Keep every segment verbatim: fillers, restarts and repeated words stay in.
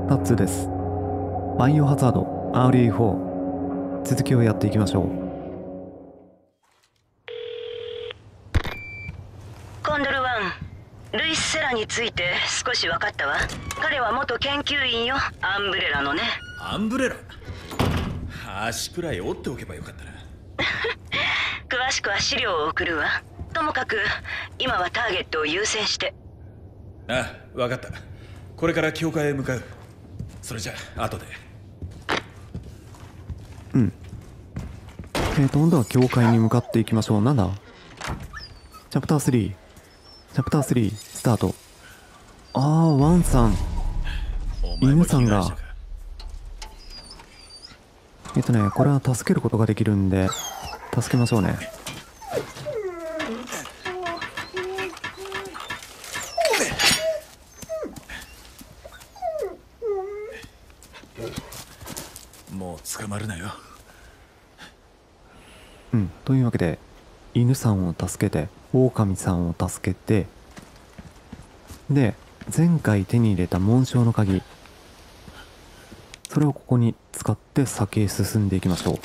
タッツーです。バイオハザード アールイーフォー 続きをやっていきましょう。 コンドルワン、ルイス・セラについて少し分かったわ。彼は元研究員よ、アンブレラのね。 アンブレラ？足くらい折っておけばよかったな。 詳しくは資料を送るわ。ともかく今はターゲットを優先して。 ああ、分かった。これから教会へ向かう。それじゃあ後で。 うん。えーと今度は教会に向かっていきましょう。なんだチャプタースリー。チャプタースリースタート。ああ、ワンさん、犬さんがえっとねこれは助けることができるんで助けましょうね。 もう捕まるなよ。 うんというわけで犬さんを助けて狼さんを助けて、で前回手に入れた紋章の鍵、それをここに使って先へ進んでいきましょう。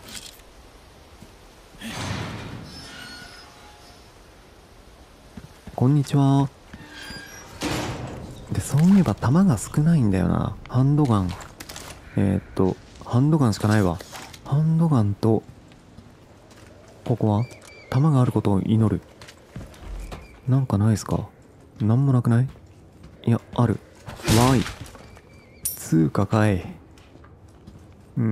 こんにちは。でそういえば弾が少ないんだよな。ハンドガン、えー、っとハンドガンしかないわ。ハンドガンとここは弾があることを祈る。なんかないですか？なんもなくない？いや、ある。わい。通貨かい。うん。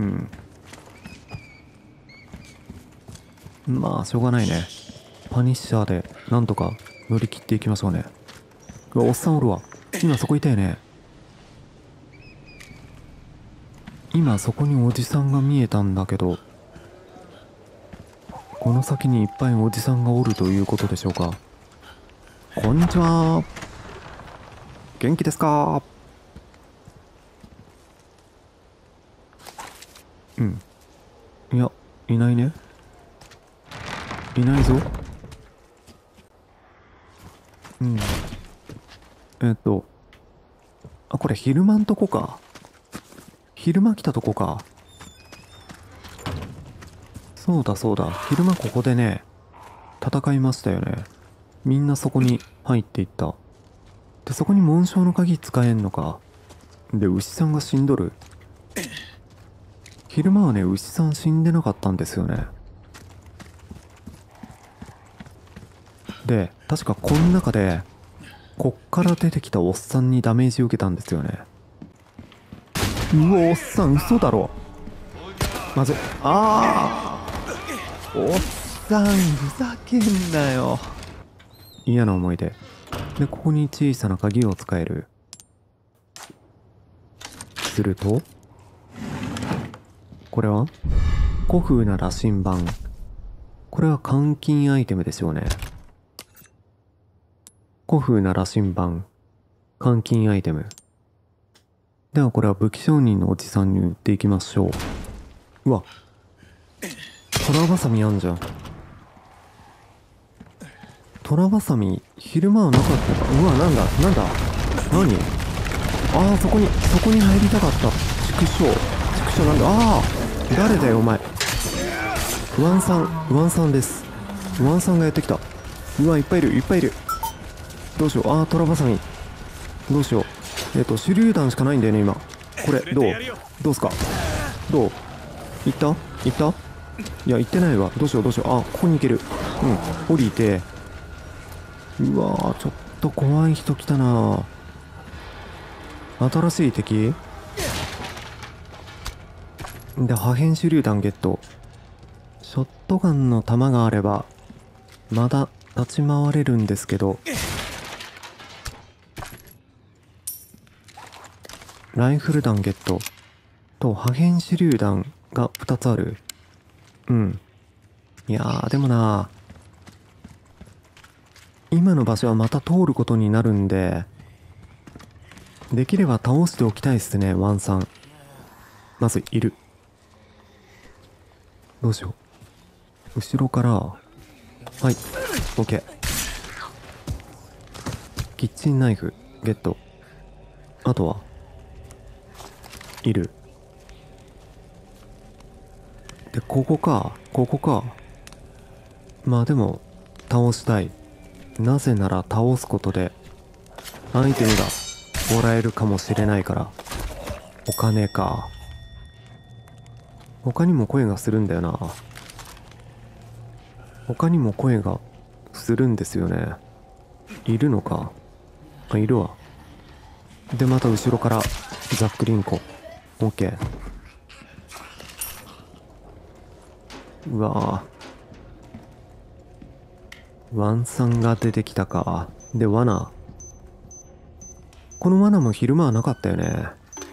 まあ、しょうがないね。パニッシャーでなんとか乗り切っていきましょうね。うわ、おっさんおるわ。今そこいたよね。今そこにおじさんが見えたんだけど、この先にいっぱいおじさんがおるということでしょうか。こんにちは。元気ですか？うん。いや、いないね。いないぞ。うん。えっと。あ、これ昼間んとこか。昼間来たとこか。そうだそうだ。昼間ここでね、戦いましたよね。みんなそこに入っていった。で、そこに紋章の鍵使えんのか。で、牛さんが死んどる。昼間はね、牛さん死んでなかったんですよね。で、確かこの中で、こっから出てきたおっさんにダメージ受けたんですよね。うわ、おっさん嘘だろ。まずい。ああ、おっさんふざけんなよ。嫌な思い出で、ここに小さな鍵を使える。するとこれは古風な羅針盤。これは監禁アイテムですよね。古風な羅針盤、監禁アイテムでは、これは武器商人のおじさんに売っていきましょう。うわ、トラバサミあんじゃん。トラバサミ昼間はなかったか。うわ、なんだなんだ何。ああ、そこにそこに入りたかった。畜生畜生なんだ。ああ、誰だよお前。ワンさんワンさんです。ワンさんがやってきた。うわ、いっぱいいるいっぱいいる。どうしよう。ああ、トラバサミどうしよう。えっと手榴弾しかないんだよね今。これどうどうすか。どう行った行った。いや行ってないわ。どうしようどうしよう。あ、ここに行ける。うん、降りて。うわー、ちょっと怖い人来たな。新しい敵で、破片手榴弾ゲット。ショットガンの弾があればまだ立ち回れるんですけど、ライフル弾ゲットと破片手榴弾がふたつある。うん。いやー、でもな、今の場所はまた通ることになるんで、できれば倒しておきたいっすね。ワンさんまずいる。どうしよう。後ろから。はい、 OK。 キッチンナイフゲット。あとはいる。で、ここか、ここか。まあでも、倒したい。なぜなら倒すことで、アイテムがもらえるかもしれないから。お金か。他にも声がするんだよな。他にも声がするんですよね。いるのか。あ、いるわ。で、また後ろからザックリンコ。オッケー。うわぁ。ワンさんが出てきたか。で、罠。この罠も昼間はなかったよね。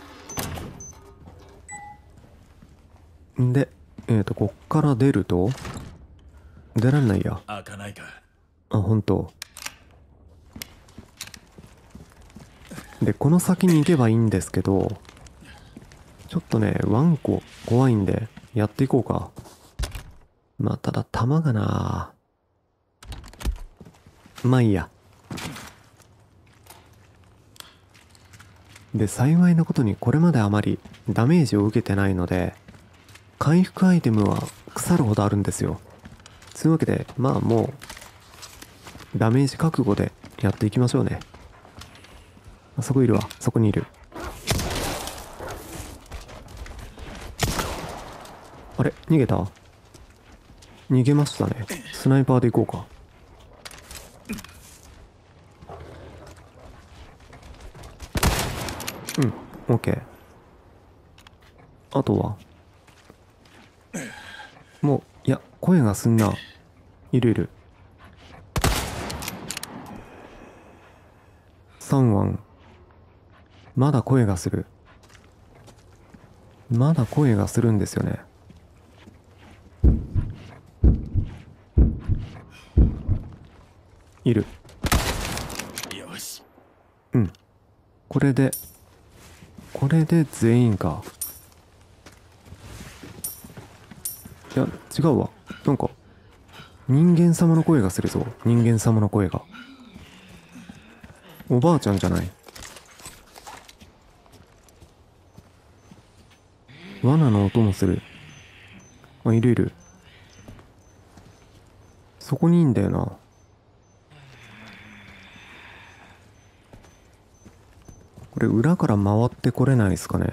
んで、えっと、こっから出ると、出らんないや。 開かないか。 あ、ほんと。で、この先に行けばいいんですけど、ちょっとね、ワンコ怖いんで、やっていこうか。まあ、ただ、弾がなまあいいや。で、幸いなことにこれまであまりダメージを受けてないので、回復アイテムは腐るほどあるんですよ。そういうわけで、まあもう、ダメージ覚悟でやっていきましょうね。あそこいるわ。そこにいる。あれ逃げた？逃げましたね。スナイパーで行こうか。うん、オッケー。あとはもう、いや、声がすんな。いるいる。さんわん。まだ声がする。まだ声がするんですよね。いる。 よし。 うん。これで、これで全員か。いや、違うわ。なんか、人間様の声がするぞ。人間様の声が。おばあちゃんじゃない。罠の音もする。あ、いるいる。そこにいいんだよな。これ裏から回ってこれないですかね。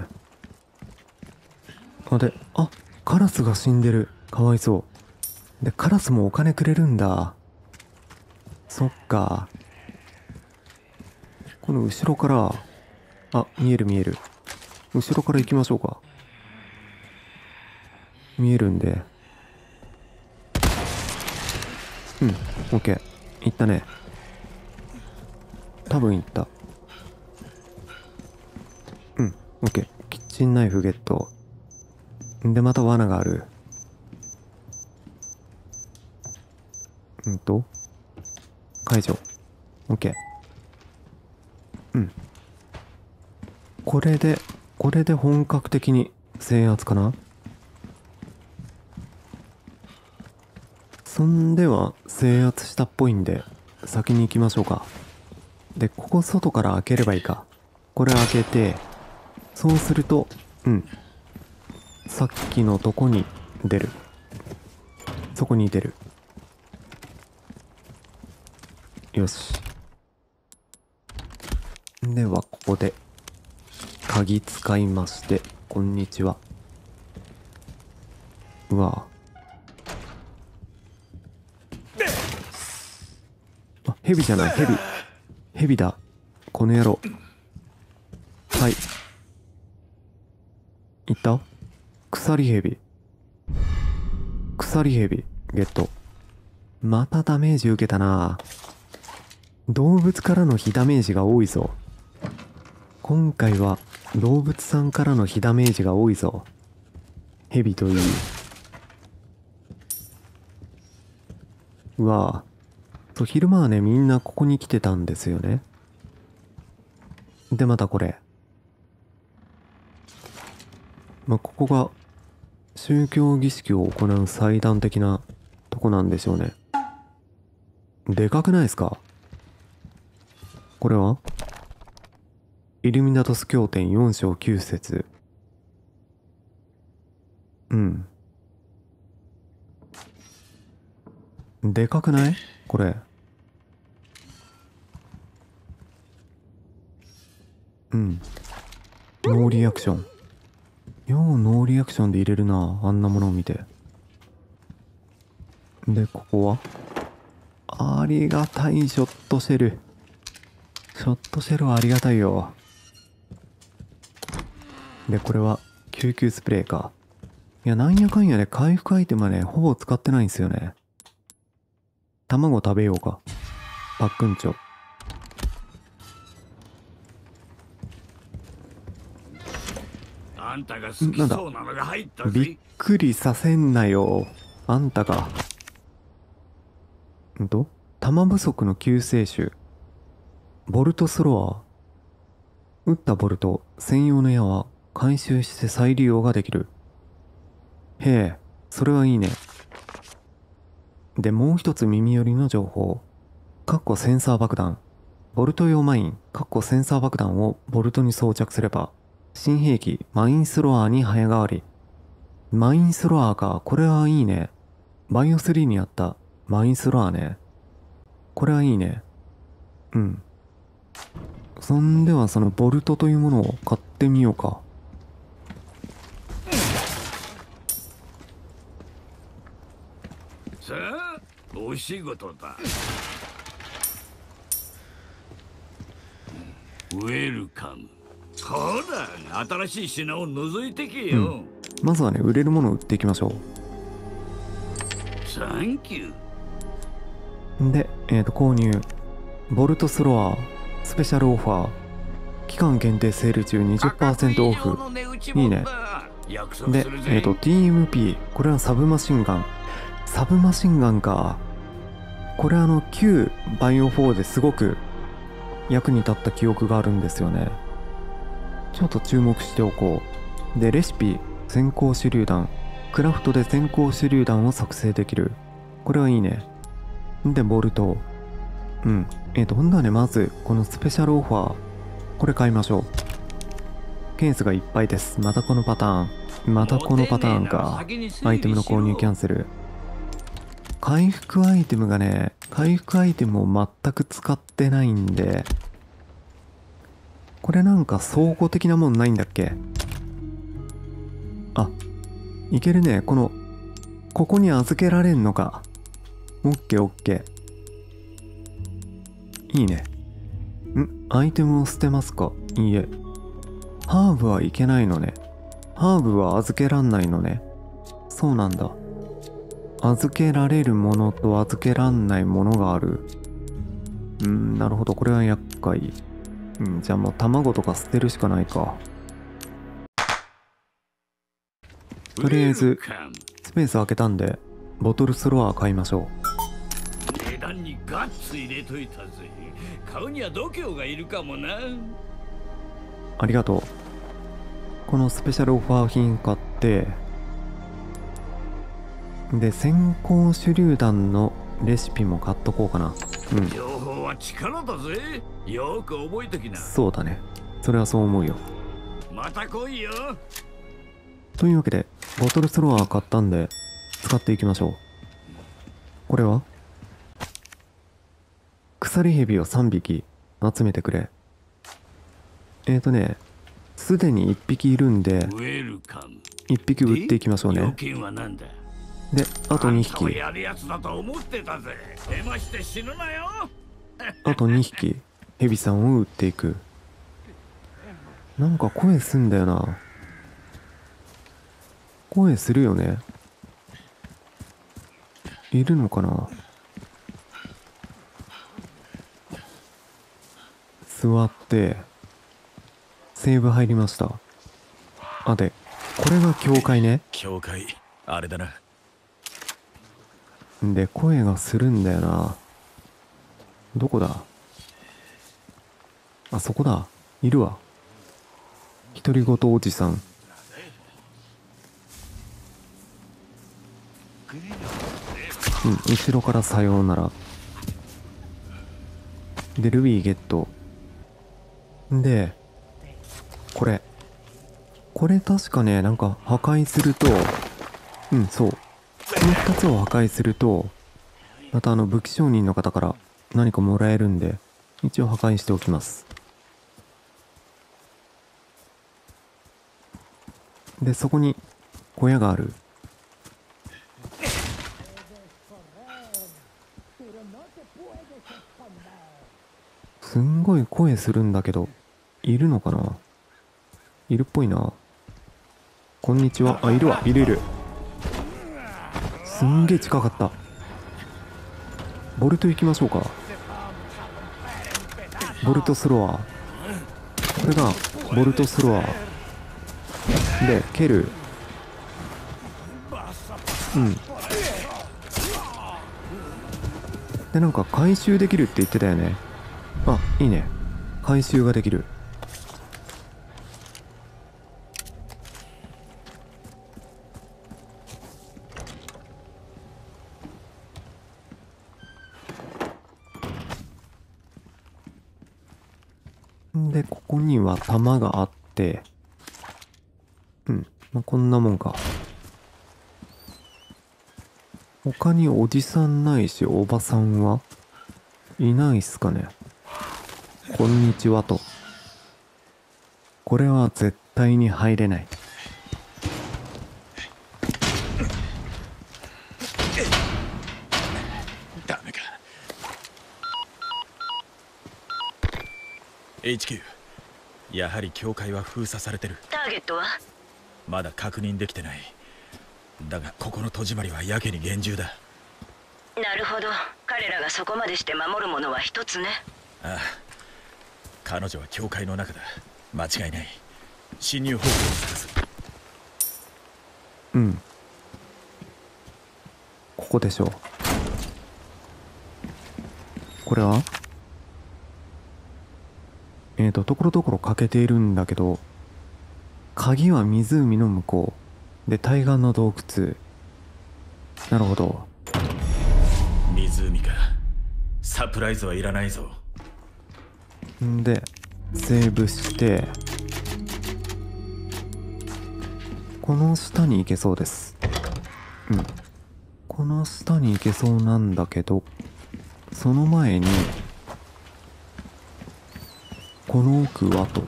あ、で、あ、カラスが死んでる。かわいそう。で、カラスもお金くれるんだ。そっか。この後ろから、あ、見える見える。後ろから行きましょうか。見えるんで。うん、オッケー。行ったね。多分行った。うん、オッケー。キッチンナイフゲット。で、また罠がある。うんと、解除。オッケー。うん。これで、これで本格的に制圧かな？そんでは制圧したっぽいんで、先に行きましょうか。で、ここ外から開ければいいか。これ開けて、そうすると、うん。さっきのとこに出る。そこに出る。よし。では、ここで、鍵使いまして、こんにちは。うわあ、ヘビじゃない、ヘビ。ヘビだ。この野郎。はい。いった鎖ヘビ。鎖ヘビ、ゲット。またダメージ受けたな。動物からの火ダメージが多いぞ。今回は動物さんからの火ダメージが多いぞ。ヘビといい。うわぁ。そう、昼間はね、みんなここに来てたんですよね。で、またこれ。まあ、ここが宗教儀式を行う祭壇的なとこなんでしょうね。でかくないですか？これはイルミナトス経典よん章きゅう節。 うん。でかくないこれ。うん。ノーリアクション。ようノーリアクションで入れるな。あんなものを見て。で、ここはありがたいショットシェル。ショットシェルはありがたいよ。で、これは救急スプレーか。いや、なんやかんやで回復アイテムはね、ほぼ使ってないんですよね。卵食べようか。パックンチョ。 あんたが好きそうなのが入ったぜ。 びっくりさせんなよ。あんたが。んと弾不足の救世主。ボルトスロア。撃ったボルト専用の矢は回収して再利用ができる。へえ、それはいいね。で、もう一つ耳寄りの情報。かっこセンサー爆弾。ボルト用マイン、かっこセンサー爆弾をボルトに装着すれば、新兵器マインスロアーに早変わり。マインスロアーか、これはいいね。バイオスリーにあったマインスロアーね。これはいいね。うん。そんではそのボルトというものを買ってみようか。 さあ、お仕事だ。ウェルカム。ほら、新しい品を覗いてけよ。うん、 まずはね、売れるものを売っていきましょう。 サンキュー。で、えっと、購入。ボルトスロアー、スペシャルオファー。期間限定セール中 にじゅっパーセント オフ。いいね。で、えっと、ティーエムピー。これはサブマシンガン。サブマシンガンか。これあの、旧バイオフォーですごく役に立った記憶があるんですよね。ちょっと注目しておこう。で、レシピ、先行手榴弾。クラフトで先行手榴弾を作成できる。これはいいね。で、ボルト。うん。えっと、ほんとはね、まず、このスペシャルオファー。これ買いましょう。ケースがいっぱいです。またこのパターン。またこのパターンか。アイテムの購入キャンセル。回復アイテムがね、回復アイテムを全く使ってないんで、これなんか倉庫的なもんないんだっけ？あ、いけるね。この、ここに預けられんのか。オッケーオッケー。いいね。ん？アイテムを捨てますか？いいえ。ハーブはいけないのね。ハーブは預けらんないのね。そうなんだ。預けられるものと預けらんないものがある。うん、なるほど。これは厄介。うん、じゃあもう卵とか捨てるしかないか。とりあえず、スペース開けたんで、ボトルスロア買いましょう。値段にガッツ入れといたぜ。買うには度胸がいるかもな。 ありがとう。このスペシャルオファー品買って、で、先行手榴弾のレシピも買っとこうかな。うん。 情報は力だぜ。よく覚えときな。 そうだね。それはそう思うよ。 また来いよ。 というわけで、ボトルスロア買ったんで、使っていきましょう。これは鎖蛇をさんびき集めてくれ。えーとね、すでにいっぴきいるんで、いっぴき売っていきましょうね。で、あとにひき。あとにひき、ヘビさんを撃っていく。なんか声すんだよな。声するよね。いるのかな。座って、セーブ入りました。あ、で、これが教会ね。 教会、あれだな。 で、声がするんだよな。どこだ？あそこだ。いるわ。独り言おじさん。うん、後ろからさようなら。で、ルビーゲット。で、これ。これ確かね、なんか破壊すると、 うん、そう。このふたつを破壊すると、またあの武器商人の方から何かもらえるんで、一応破壊しておきます。で、そこに小屋がある。すんごい声するんだけど、いるのかな？いるっぽいな。こんにちは。あ、いるわ。いるいる。すんげえ近かった。ボルト行きましょうか。ボルトスロア。これがボルトスロア。で、蹴る。うん。で、なんか回収できるって言ってたよね。あ、いいね。回収ができる。で、ここには弾があって、うん、まあ、こんなもんか。他におじさんないしおばさんはいないっすかね。こんにちはと。これは絶対に入れない。 ダメか。エイチキュー、 やはり教会は封鎖されてる。 ターゲットは？ まだ確認できてない。だがここの戸締まりはやけに厳重だ。 なるほど。彼らがそこまでして守るものは一つね。 ああ、彼女は教会の中だ。間違いない。侵入方法を探す。 うん、ここでしょう。これはえーとところどころ欠けているんだけど、鍵は湖の向こうで、対岸の洞窟。なるほど。 湖か。サプライズはいらないぞ。 んでセーブして、この下に行けそうです。うん、この下に行けそうなんだけど、その前にこの奥はと。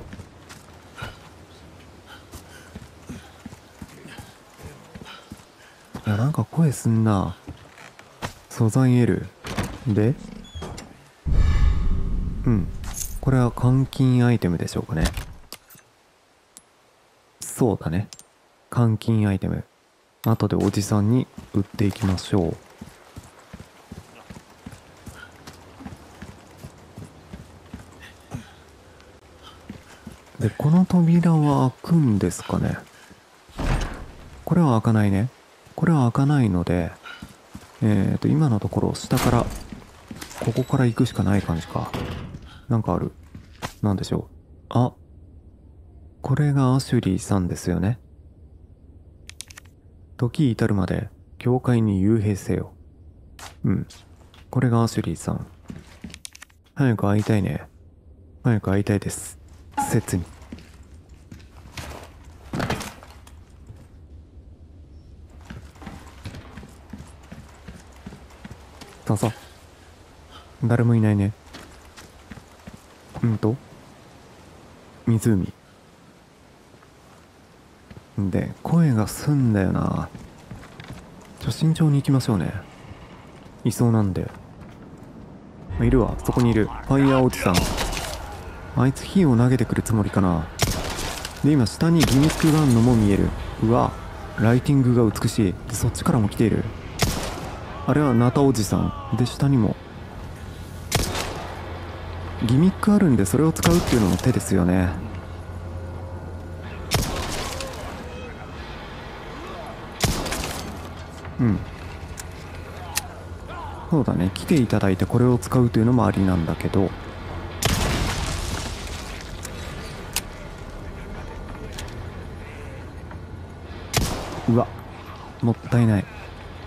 いや、なんか声すんな。素材 L で、うん、これは換金アイテムでしょうかね。そうだね、換金アイテム。後でおじさんに売っていきましょう。で、この扉は開くんですかね。これは開かないね。これは開かないので、えーと、今のところ下から、ここから行くしかない感じか。なんかある。なんでしょう。あ、これがアシュリーさんですよね。時至るまで教会に幽閉せよ。うん。これがアシュリーさん。早く会いたいね。早く会いたいです。切に。ささ。誰もいないね。うんと湖で、声がすんだよな。ちょ慎重に行きましょうね。いそうなんで。いるわ、そこにいる。ファイヤーおじさん。あいつ火を投げてくるつもりかな。で、今下にギミックがあんのも見える。うわ、ライティングが美しい。で、そっちからも来ている。あれはナタおじさんで、下にもギミックあるんで、それを使うっていうのも手ですよね。うん、そうだね。来ていただいてこれを使うというのもありなんだけど、うわ、もったいない。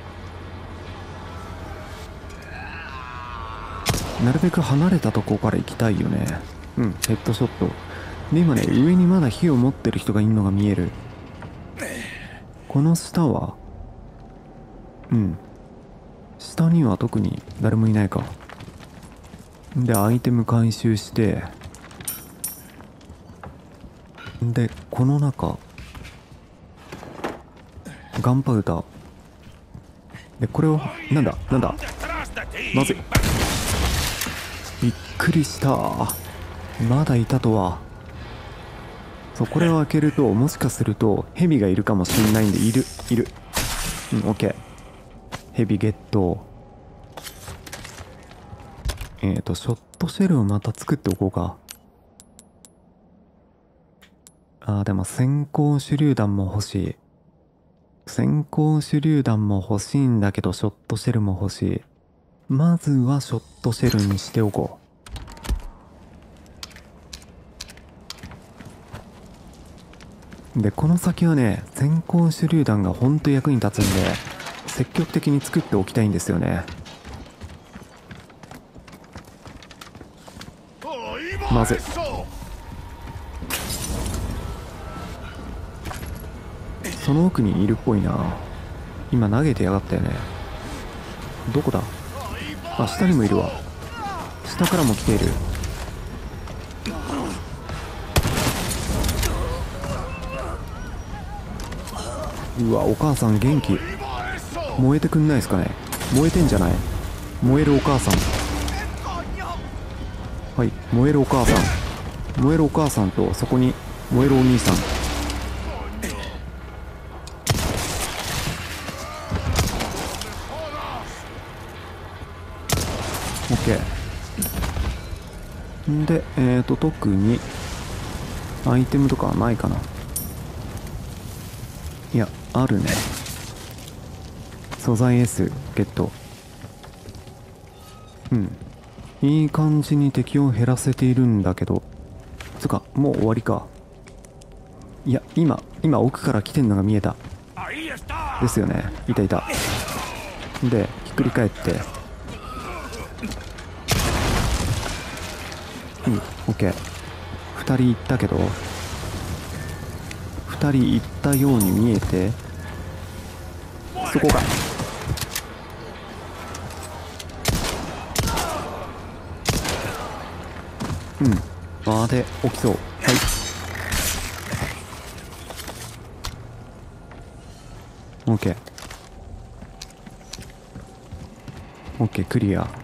なるべく離れたとこから行きたいよね。うん、ヘッドショットで、今ね、上にまだ火を持ってる人がいるのが見える。この下はうん。下には特に誰もいないか。でアイテム回収して、でこの中ガンパウダーで、これをなんだなんだまずい、びっくりした。まだいたとは。そう、これを開けるともしかするとヘビがいるかもしれないんで、いるいるうん、オッケー。ヘビゲット。えっとショットシェルをまた作っておこうか。あーでも先行手榴弾も欲しい。先行手榴弾も欲しいんだけど、ショットシェルも欲しい。まずはショットシェルにしておこう。でこの先はね、先行手榴弾がほんと役に立つんで、積極的に作っておきたいんですよね。まずい。その奥にいるっぽいな。今投げてやがったよね。どこだ。あ、下にもいるわ。下からも来ている。うわ、お母さん元気。燃えてくんないですかね。燃えてんじゃない。燃えるお母さん。はい、燃えるお母さん。燃えるお母さんと、そこに燃えるお兄さん。オッケー。んで、えーと、特に、アイテムとかはないかな。いや、あるね。素材 S ゲット。うん。いい感じに敵を減らせているんだけど、つうか、もう終わりか。いや、今、今奥から来てんのが見えた。ですよね。いたいた。で、ひっくり返って。うん、オッケー。二人行ったけど、二人行ったように見えて、そこか。うん、あーで起きそう。はい。オッケー。オッケー、クリア。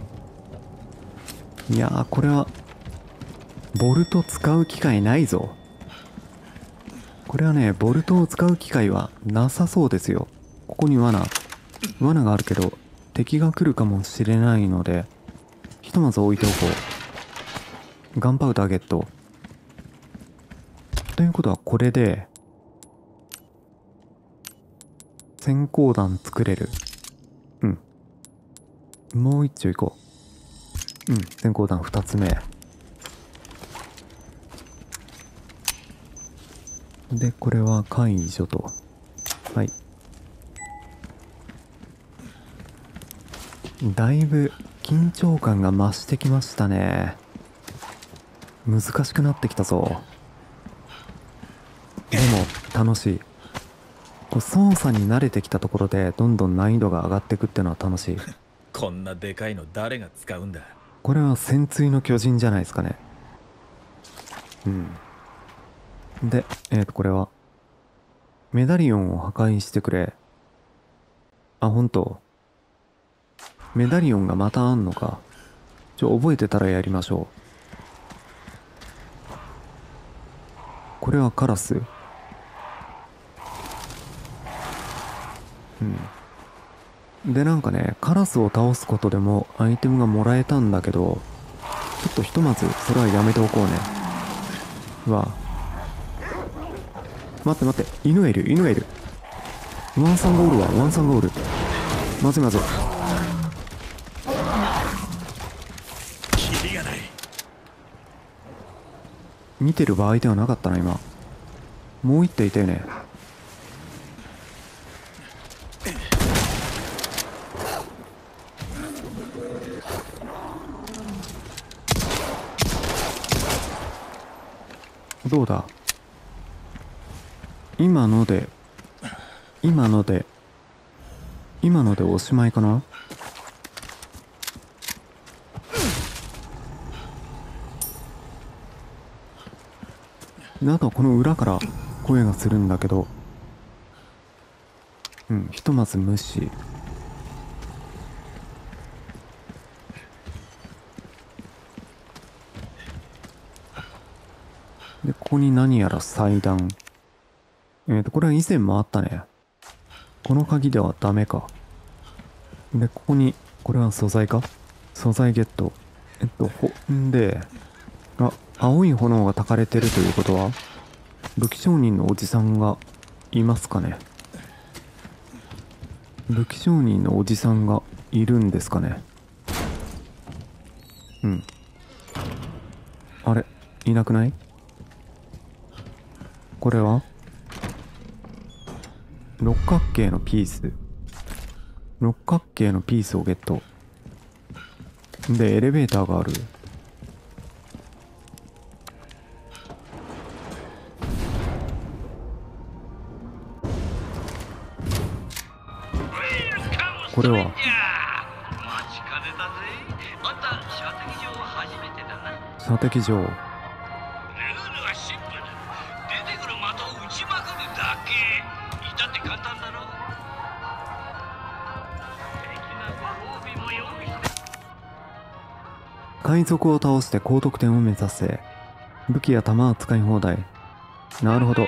いやー、これはボルト使う機会ないぞ。これはね、ボルトを使う機会はなさそうですよ。ここに罠罠があるけど敵が来るかもしれないので、ひとまず置いておこう。ガンパウダーゲット。ということはこれで先行弾作れる。うん、もう一丁いこう。うん、先行弾ふたつめで、これは解除と。はい。だいぶ緊張感が増してきましたね。難しくなってきたぞ。でも楽しい。こう操作に慣れてきたところでどんどん難易度が上がっていくっていうのは楽しい。 こんなでかいの誰が使うんだ。 これは潜水の巨人じゃないですかね。うん。で、えっとこれはメダリオンを破壊してくれ。あ、本当。メダリオンがまたあんのか。ちょ、覚えてたらやりましょう。これはカラス。うん。で、なんかね、カラスを倒すことでもアイテムがもらえたんだけど、ちょっとひとまずそれはやめておこうね。うわ。待って待って、犬がいる、犬がいる。ワンさんがおるわ、ワンさんがおる。まずいまずい。 キリがない。 見てる場合ではなかったな、今。もう一体いたよね。どうだ。今ので今ので今のでおしまいかな。であとはこの裏から声がするんだけど、うん、ひとまず無視。でここに何やら祭壇。えっとこれは以前もあったね。この鍵ではダメか。でここにこれは素材か。素材ゲット。えっとほんで、あ、青い炎が焚かれてるということは武器商人のおじさんがいますかね。武器商人のおじさんがいるんですかね。うん。あれ、いなくない？これは六角形のピース。六角形のピースをゲット。で、エレベーターがある。これは待ちかねたぜ。あんた射的場は初めてだな。 射的場。 ルールはシンプル。出てくる的を撃ちまくるだけ。至って簡単だろ。敵なご褒美も用意して。 海賊を倒して高得点を目指せ。武器や弾は使い放題。なるほど。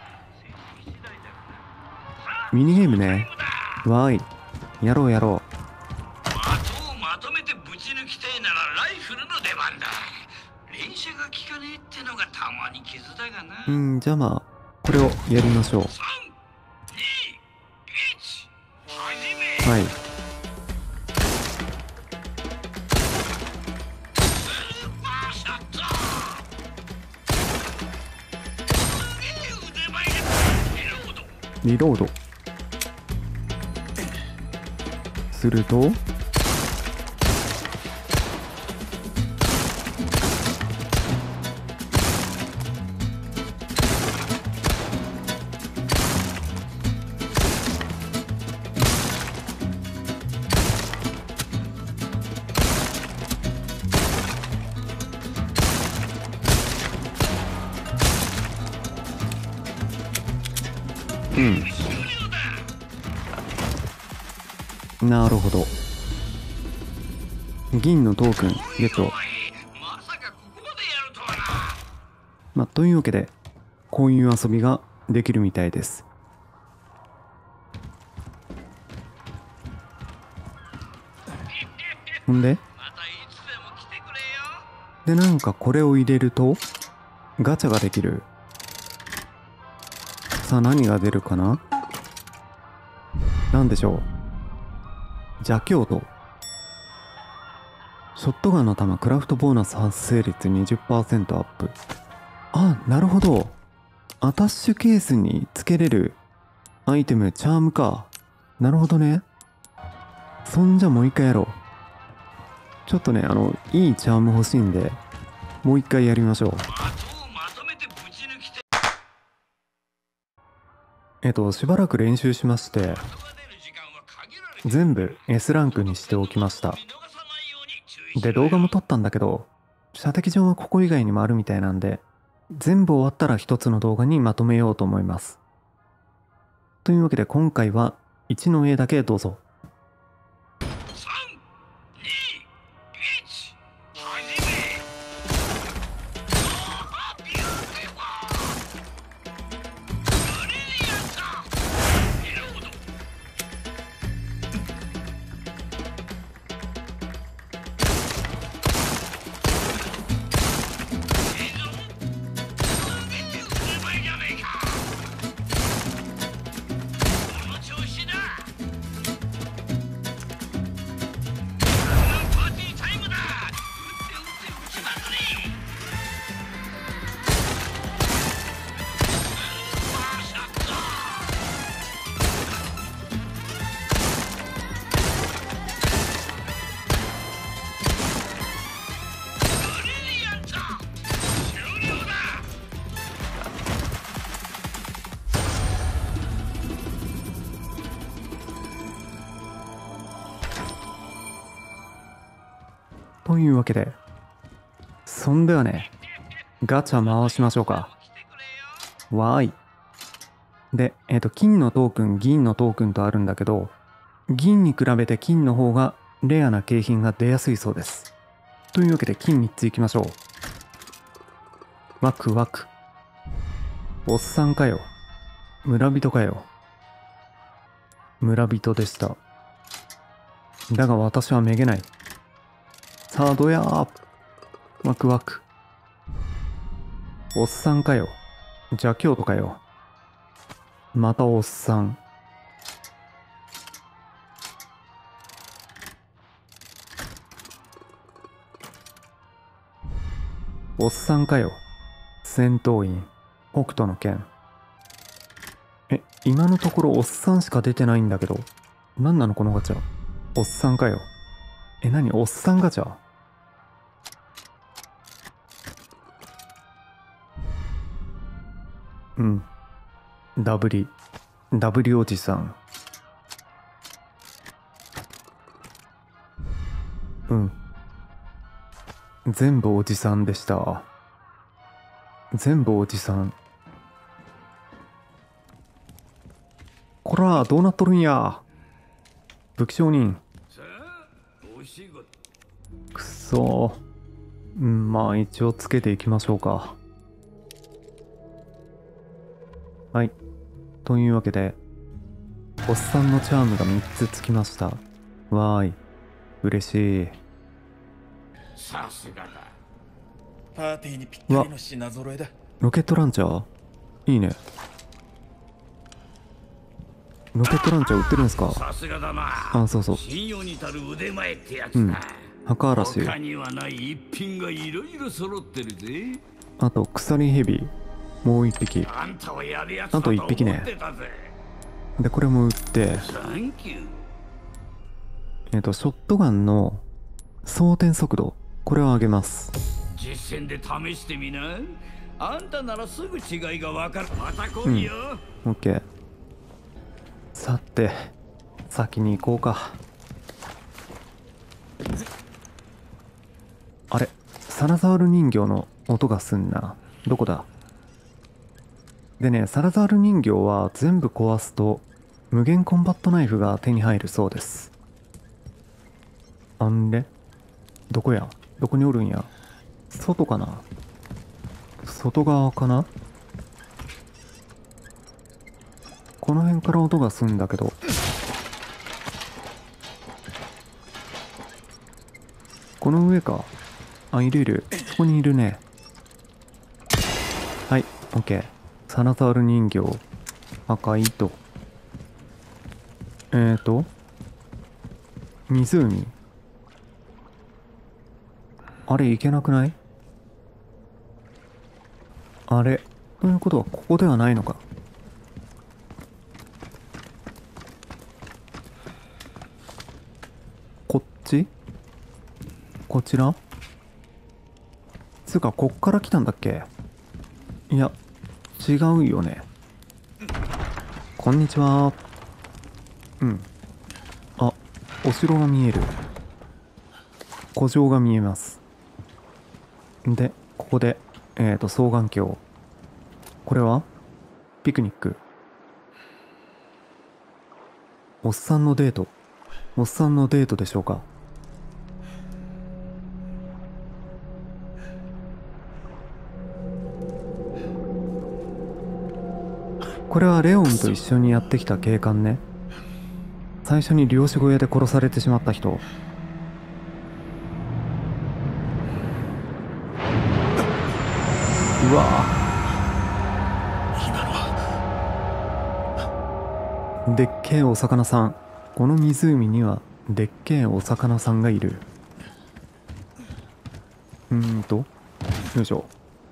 ミニゲームね。わーい。やろうやろ的をまとめてぶち抜きたいならライフルの出番だ。連射が効かねえってのがたまに傷だがな。 う。うんじゃあまあこれをやりましょう。 さん、に、いち、始め。 はい。 スーパーショット。すげえ腕前だ。リロード。 リロードすると、うんなるほど。銀のトークンゲット。 まさかここまでやるとはな。 まあ、というわけでこういう遊びができるみたいです。ほんでまたいつでも来てくれよ。 でなんかこれを入れるとガチャができる。さあ何が出るかな。なんでしょう。邪教徒。ショットガンの弾クラフトボーナス発生率 にじゅっパーセント アップ。あ、なるほど。アタッシュケースにつけれるアイテムチャームか。なるほどね。そんじゃもう一回やろう。ちょっとねあのいいチャーム欲しいんでもう一回やりましょう。 的をまとめてぶち抜きて。 えっとしばらく練習しまして人が出る時間は限られてる。 全部 エス ランクにしておきました。 見逃さないように注意しろよ。 で動画も撮ったんだけど射的場はここ以外にもあるみたいなんで全部終わったら一つの動画にまとめようと思います。というわけで今回はいちの絵だけどうぞ。 さん、に、いち、始め。あービューティフォー。ブリリアント。リロード。いいぞ。すげえ腕前じゃねえか。この調子だ。 というわけで、そんではね、ガチャ回しましょうか。わーい。で、えっと、金のトークン、銀のトークンとあるんだけど、銀に比べて金の方がレアな景品が出やすいそうです。というわけで、金みっついきましょう。ワクワク。おっさんかよ。村人かよ。村人でした。だが私はめげない。さあ、どやー。ワクワク。おっさんかよ。邪教徒かよ。またおっさん。おっさんかよ。戦闘員。北斗の剣。え、今のところおっさんしか出てないんだけど。なんなのこのガチャ。おっさんかよ。え、なにおっさんガチャ。うん。ダブリ。ダブリおじさん。うん。全部おじさんでした。全部おじさん。こら、どうなっとるんや。武器商人。くそー。うん、まあ一応つけていきましょうか。はい。というわけで、おっさんのチャームがみっつつきました。わーい。嬉しい。 さすがだ。 パーティーにぴったりの品揃えだ。 ロケットランチャーいいね。ロケットランチャー売ってるんですか。 さすがだな。 あ、そうそう。 信用に足る腕前ってやつうん。 だ。 墓嵐。 他にはない一品がいろいろ揃ってるぜ。 あと、鎖ヘビ。もう一匹。 あんたをやるやつあと一匹ね。で、これも売って、 サンキュー。 えっと、ショットガンの装填速度。これを上げます。 実践で試してみな。あんたならすぐ違いがわかる。また来いよ。 うん、オッケー。さて、先に行こうか。あれ、サラザール人形の音がすんな。どこだ。でね、サラザール人形は全部壊すと無限コンバットナイフが手に入るそうです。あんれどこやどこにおるんや。外かな。外側かな。この辺から音がするんだけど。この上か。あ、いるいる。そこにいるね。はい、オッケー。サラザール人形。赤い糸。えーと。湖。あれ、行けなくない？あれ。ということは、ここではないのか。こっち？こちら？つうか、こっから来たんだっけ？いや、違うよね。こんにちは。うん。あ、お城が見える。古城が見えます。で、ここで、えっと、双眼鏡。これはピクニック。おっさんのデート。おっさんのデートでしょうか。これはレオンと一緒にやってきた警官ね。最初に漁師小屋で殺されてしまった人。うわ今のはでっけえお魚さん。この湖にはでっけえお魚さんがいる。うーんとよいしょ。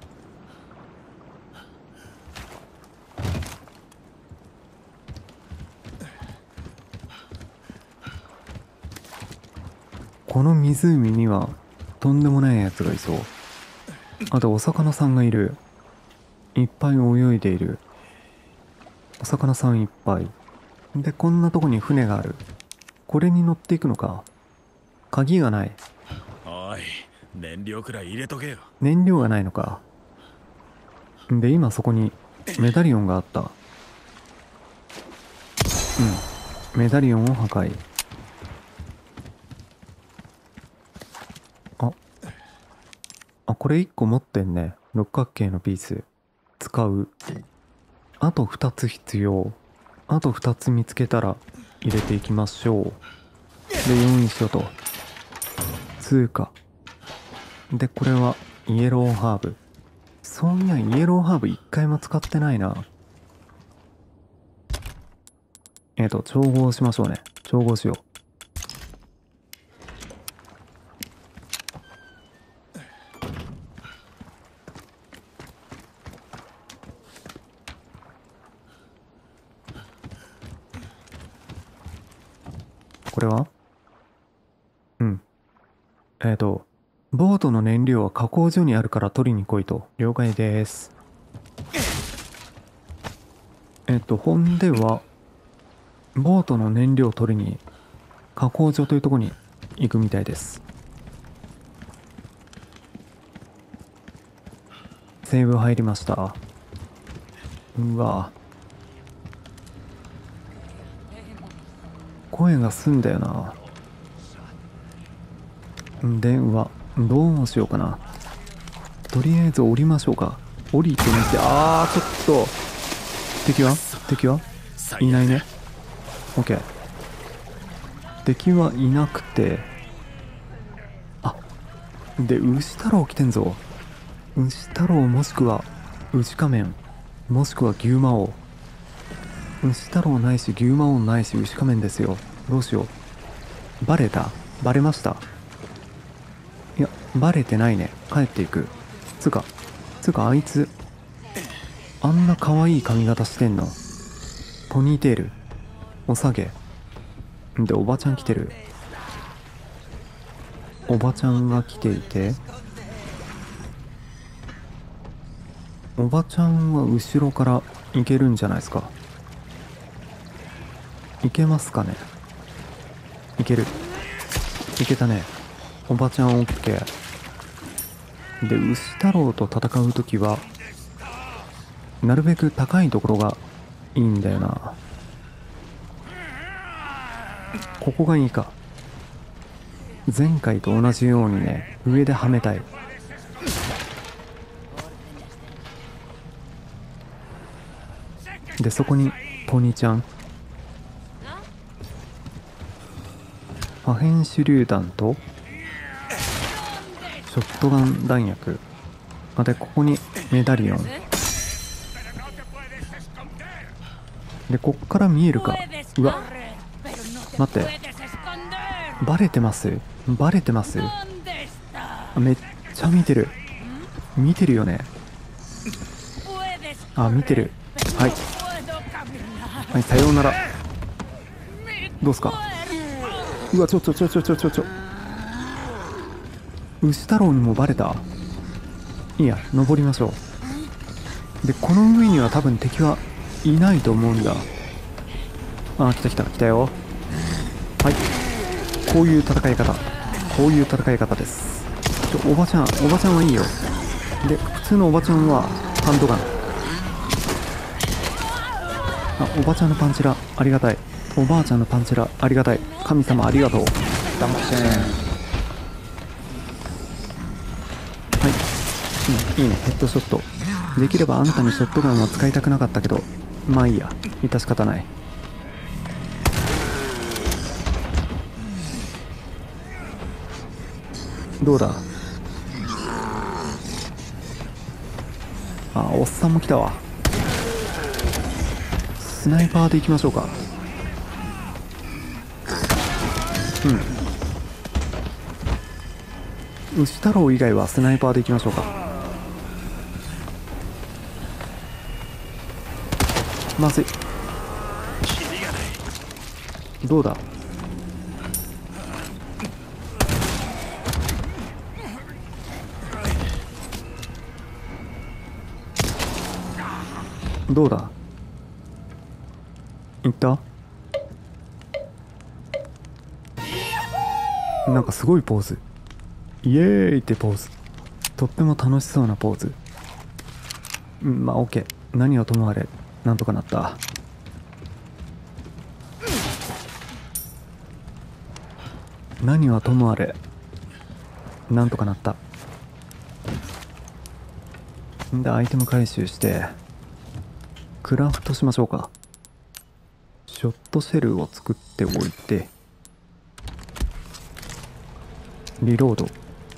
この湖にはとんでもないやつがいそう。あとお魚さんがいる。いっぱい泳いでいる。お魚さんいっぱい。で、こんなとこに船がある。これに乗っていくのか。鍵がない。 おい燃料くらい入れとけよ。 燃料がないのか。で、今そこにメダリオンがあった。うん。メダリオンを破壊。あ。あ、これいっこ持ってんね。六角形のピース。使う。あとふたつ必要。あとふたつ見つけたら入れていきましょう。で、よいしょと。通過。で、これはイエローハーブ。そういや、イエローハーブ一回も使ってないな。えっと、調合しましょうね。調合しよう。これはうん。えっと、ボートの燃料は加工所にあるから取りに来いと。了解です。えっと、ほんでは、ボートの燃料を取りに、加工所というところに行くみたいです。セーブ入りました。うわ。声がすんだよな。では、どうしようかな。とりあえず降りましょうか。降りてみて、あー、ちょっと。敵は敵はいないね。オッケー。敵はいなくて。あ、で、牛太郎来てんぞ。牛太郎もしくは、牛仮面。もしくは牛魔王。牛太郎ないし、牛魔王ないし、牛仮面ですよ。どうしよう。バレた？バレました？いや、バレてないね。帰っていく。つうか、つうかあいつ、あんな可愛い髪型してんの。ポニーテール。お下げ。で、おばちゃん来てる。おばちゃんが来ていて、おばちゃんは後ろから行けるんじゃないですか。いけますかね。いける。いけたね。おばちゃんオッケー。で、牛太郎と戦うときは、なるべく高いところがいいんだよな。ここがいいか。前回と同じようにね、上ではめたい。で、そこにポニーちゃん。破片手榴弾とショットガン弾薬。あ、で、ここにメダリオン。で、こっから見えるか。うわ、待って。バレてますバレてますめっちゃ見てる。見てるよね。あ、見てる。はい。はい、さようなら。どうすか。うわ、ちょちょちょちょちょちょちょ。牛太郎にもバレた。いいや、登りましょう。で、この上には多分敵はいないと思うんだ。あ、来た来た来たよ。はい。こういう戦い方。こういう戦い方です。ちょ、おばちゃん、おばちゃんはいいよ。で、普通のおばちゃんはハンドガン。あ、おばちゃんのパンチラ、ありがたい。おばあちゃんのパンチラ、ありがたい。神様ありがとう。ダンシェーン。はい、うん、いいね。ヘッドショット。できればあんたにショットガンは使いたくなかったけど、まあいいや。致し方ない。どうだ。あ、おっさんも来たわ。スナイパーで行きましょうか。うん。牛太郎以外はスナイパーで行きましょうか。まずい。どうだ。どうだ。いった。なんかすごいポーズ。 イエーイってポーズ。とっても楽しそうなポーズ。うん、まあ OK。 何はともあれなんとかなった。何はともあれなんとかなった。んでアイテム回収してクラフトしましょうか。ショットシェルを作っておいてリロード。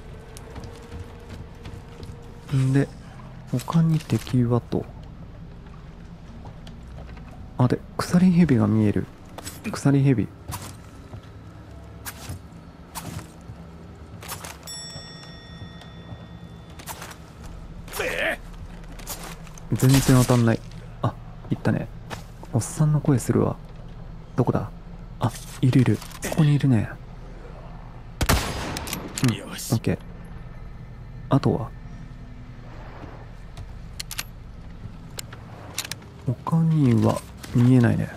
んで他に敵はと、あで鎖蛇が見える。鎖蛇全然当たんない。あ、いったね。おっさんの声するわ。どこだ。あ、いるいる。ここにいるね。うん、オッケー。あとは他には見えないね。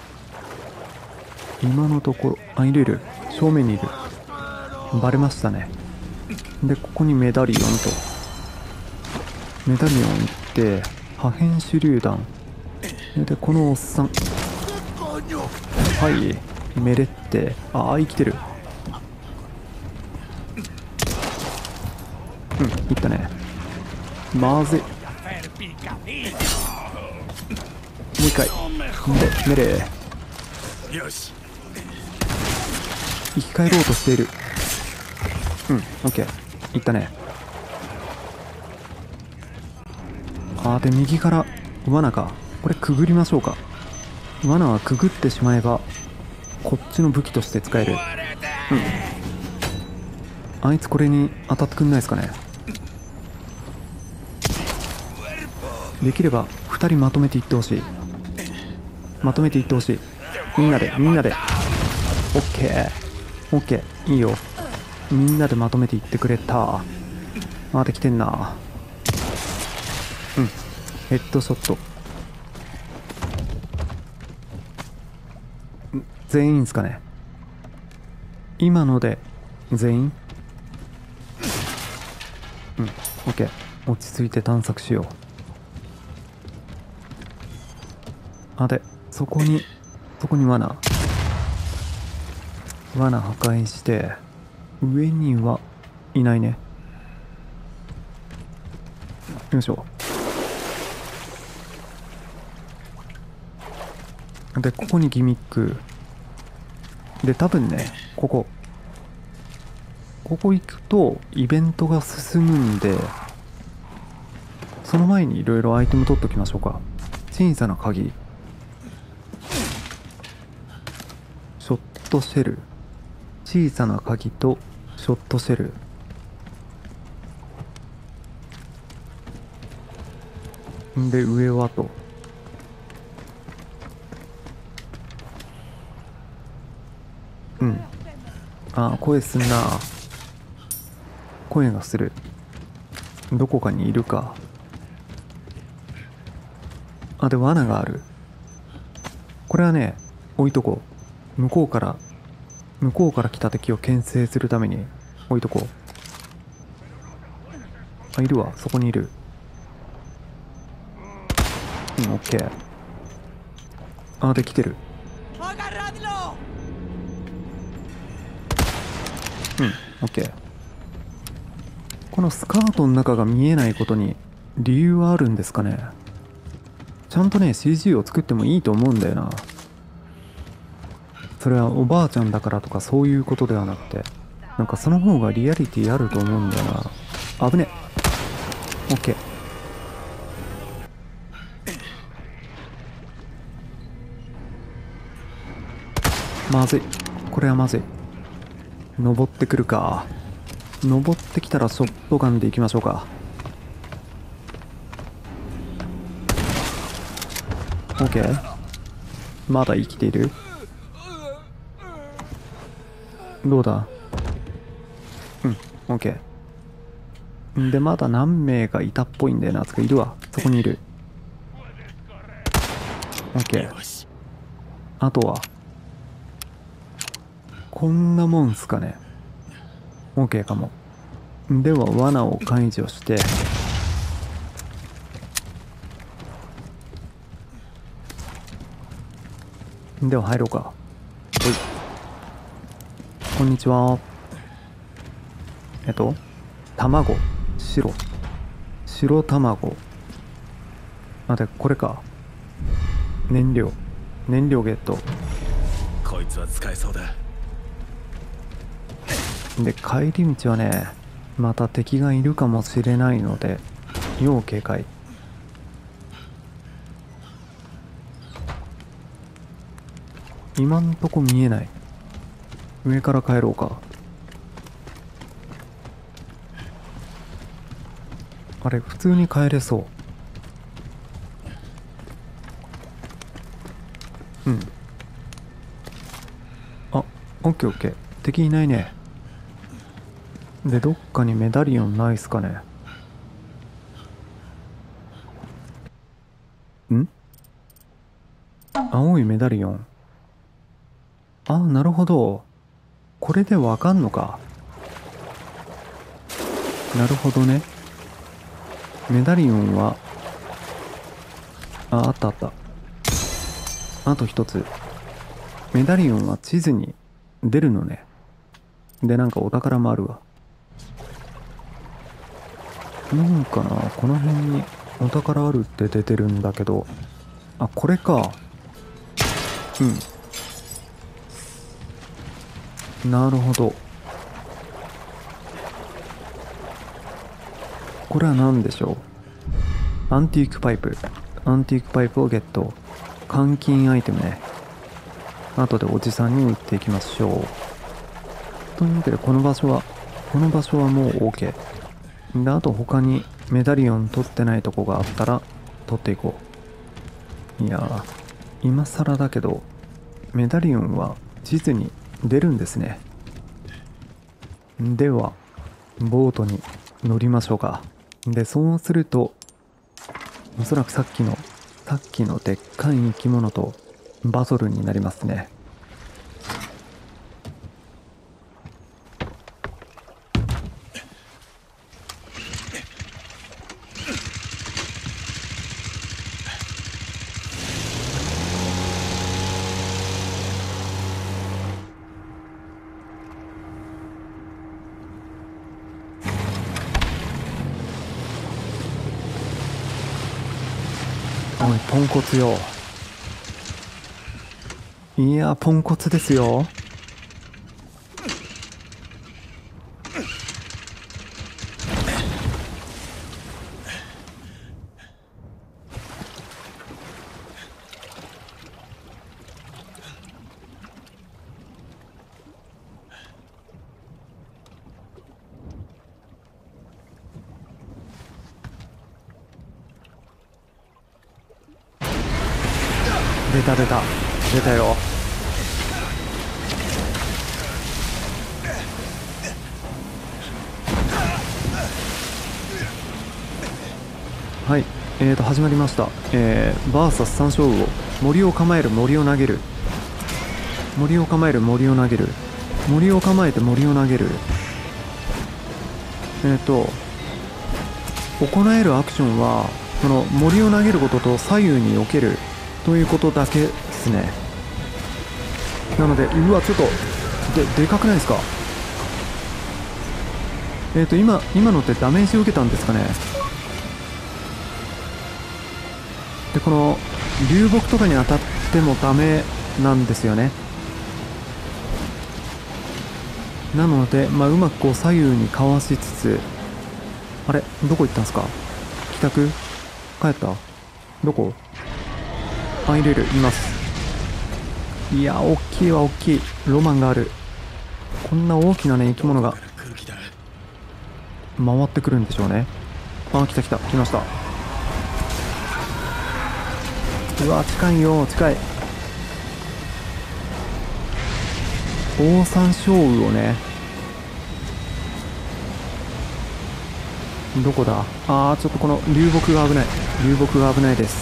今のところ、あ、いるいる。正面にいる。バレましたね。で、ここにメダリオンと。メダリオン行って、破片手榴弾。で、このおっさん。はい。メレって。ああ、生きてる。うん、いったね。まずい。もう一回。で、メレよし。 生き返ろうとしている。うん、オッケー。いったね。あーで、右から罠か。これくぐりましょうか。罠はくぐってしまえばこっちの武器として使える。うん。あいつこれに当たってくんないですかね。できればふたりまとめていってほしい。まとめていってほしい。みんなでみんなで。オッケーオッケー、いいよ。みんなでまとめていってくれた。あ、できてんな。うん、ヘッドショット。全員ですかね。今ので全員。うん、OK。落ち着いて探索しよう。あ、で、そこにそこに罠罠破壊して、上にはいないね。よいしょ。で、ここにギミックで、多分ね、ここここ行くとイベントが進むんで、その前にいろいろアイテム取っときましょうか。小さな鍵、ショットシェル、小さな鍵とショットシェル。んで、上はと。うん。あ、声すんな。声がする。どこかにいるか。あ、で、罠がある。これはね、置いとこう。向こうから、向こうから来た敵を牽制するために置いとこう。あ、いるわ。そこにいる。うん、オッケー。あ、できてる。うん、オッケー。このスカートの中が見えないことに理由はあるんですかね。ちゃんとね シージー を作ってもいいと思うんだよな。それはおばあちゃんだからとかそういうことではなくて、なんかその方がリアリティあると思うんだよな。危ね。オッケー。まずい。これはまずい。登ってくるか。登ってきたらショットガンでいきましょうか。 OK。 まだ生きている。どうだ。うん、 OK。 で、まだ何名かいたっぽいんだよな。つかいるわ。そこにいる。 OK。 あとはこんなもんすかね。 OK かも。 では罠を解除して、では入ろうか。はい、こんにちは。えっと卵、白白卵。あ、でこれか。燃料燃料ゲットこいつは使えそうだ。 で、帰り道はね、また敵がいるかもしれないので要警戒。今んとこ見えない。上から帰ろうか。あれ、普通に帰れそう。うん。あ、オッケーオッケー。敵いないね。で、どっかにメダリオンないっすかね。ん？青いメダリオン。あ、なるほど。これでわかんのか。なるほどね。メダリオンは、あ、あったあった。あと一つ。メダリオンは地図に出るのね。で、なんかお宝もあるわ。なんかな、この辺にお宝あるって出てるんだけど。あ、これか。うん。なるほど。これは何でしょう。アンティークパイプ。アンティークパイプをゲット。換金アイテムね。後でおじさんに売っていきましょう。というわけで、この場所は、この場所はもう OK。で、あと他にメダリオン取ってないとこがあったら、取っていこう。いやー、今更だけど、メダリオンは地図に出るんですね。では、ボートに乗りましょうか。で、そうすると、おそらくさっきの、さっきのでっかい生き物とバトルになりますね。おい、ポンコツよ。いや、ポンコツですよ。出た出た出たよ。はい、えーと始まりました。えー、バーサス三将魚。森を構える、森を投げる。森を構える、森を投げる。森を構えて、森を投げる。えーと行えるアクションはこの森を投げることと左右に避けるということだけですね。なので、うわ、ちょっとででかくないですか。えーと今今のってダメージを受けたんですかね。で、この流木とかに当たってもダメなんですよね。なので、まあ、うまくこう左右にかわしつつ、あれ、どこ行ったんですか。帰宅帰った。どこ。あ、いるいる、います。いや、大きいわ、大きい。ロマンがある。こんな大きなね、生き物が回ってくるんでしょうね。あ、来た来た、来ました。うわ、近いよ、近い。オオサンショウウオね。どこだ。あー、ちょっとこの流木が危ない。流木が危ないです。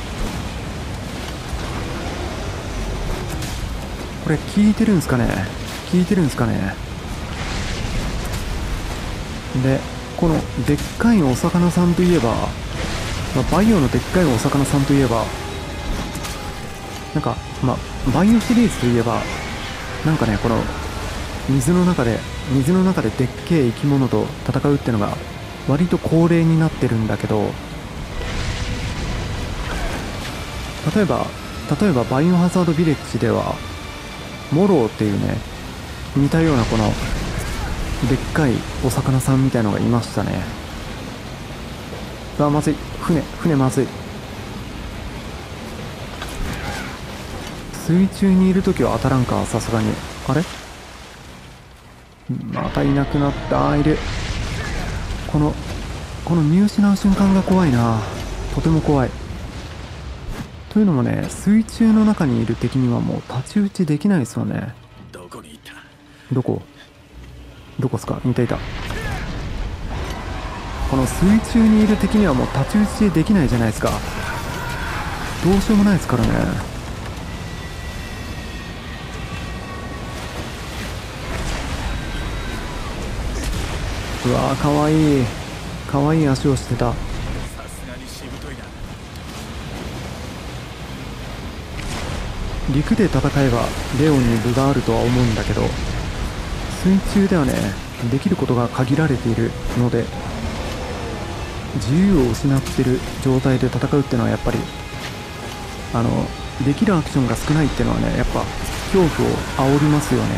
これ効いてるんすかね。効いてるんすかね。 でこのでっかいお魚さんといえば、まあ、バイオのでっかいお魚さんといえばなんかまあバイオシリーズといえばなんかね、この水の中で水の中ででっけえ生き物と戦うってのが割と恒例になってるんだけど、例えば例えばバイオハザードビレッジではモローっていうね、似たようなこのでっかいお魚さんみたいのがいましたね。あ、まずい、船船まずい。水中にいるときは当たらんか、さすがに。あれまたいなくなった。あーいる。このこの見失う瞬間が怖いな。とても怖い。というのもね、水中の中にいる敵にはもう太刀打ちできないですよね。 どこに行った？ どこどこっすか？いたいた。この水中にいる敵にはもう太刀打ちできないじゃないですか。どうしようもないですからね。うわー、かわいいかわいい足をしてた。 さすがにしぶといな。 陸で戦えばレオンに分があるとは思うんだけど、水中ではねできることが限られているので、自由を失ってる状態で戦うっていうのはやっぱりあのできるアクションが少ないっていうのはね、やっぱ恐怖を煽りますよね。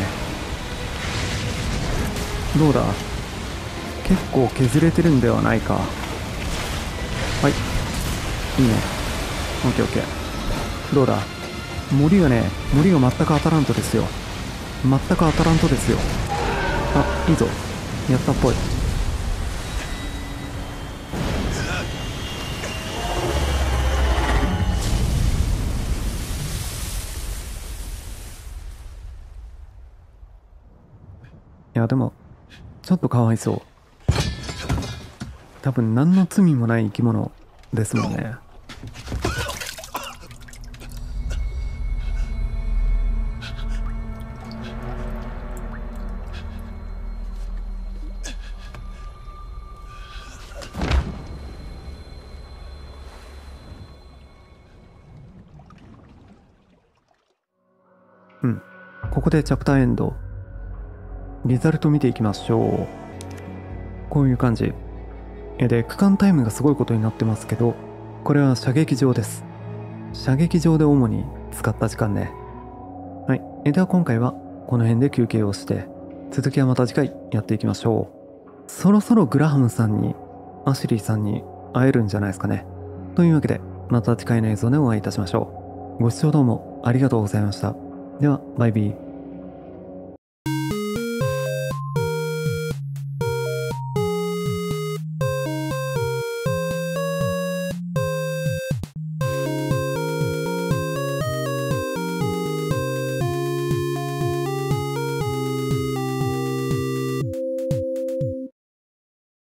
どうだ、結構削れてるんではないか。はい、いいね。オッケーオッケー。どうだ、森がね森が全く当たらんとですよ。全く当たらんとですよ。あ、いいぞ、やったっぽい。いやでもちょっとかわいそう。多分何の罪もない生き物ですもんね。うん、ここでチャプターエンド。リザルト見ていきましょう。こういう感じで、区間タイムがすごいことになってますけど、これは射撃場です。射撃場で主に使った時間ね。はい。では今回はこの辺で休憩をして、続きはまた次回やっていきましょう。そろそろグラハムさんにアシュリーさんに会えるんじゃないですかね。というわけでまた次回の映像でお会いいたしましょう。ご視聴どうもありがとうございました。ではバイビー。